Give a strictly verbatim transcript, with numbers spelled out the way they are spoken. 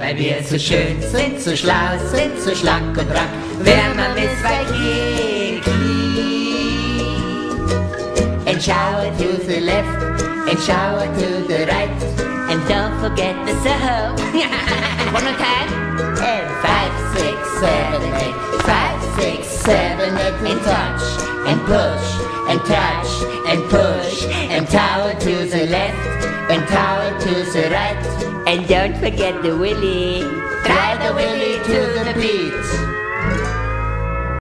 Weil wir so schön sind, so schlau sind, so schlank und rank, wer man mit zwei Knie. And shower to the left, and shower to the right, and don't forget the soap. One more time. And five, six, seven, eight, five, six, seven, eight, and touch, and push, and touch, and push, and tower to the left, and tower to the right, and don't forget the willy. Try the willy to the beat.